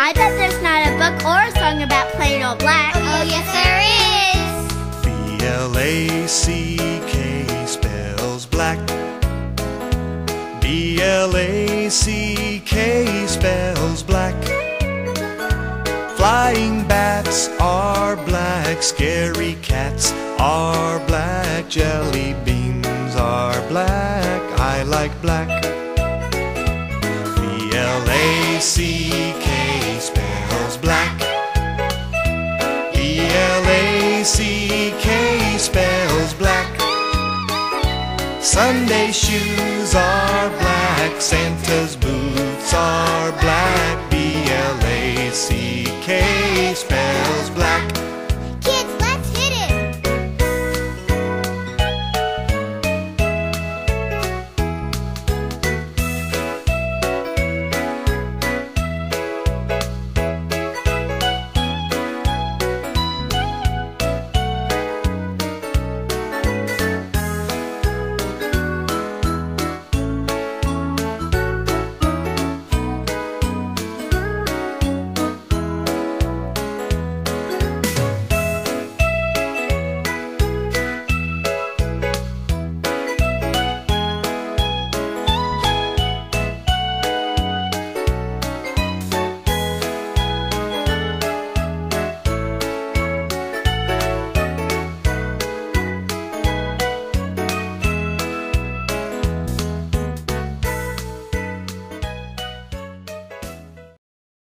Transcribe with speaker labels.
Speaker 1: I bet there's not a book or a song about plain old black.
Speaker 2: Oh, yes, there is.
Speaker 3: B-L-A-C-K spells black. B-L-A-C-K spells black. Flying bats are black, scary cats are black, jelly beans are black, I like black. B-L-A-C-K spells black. B-L-A-C-K spells black. Sunday shoes are black, Santa's boots are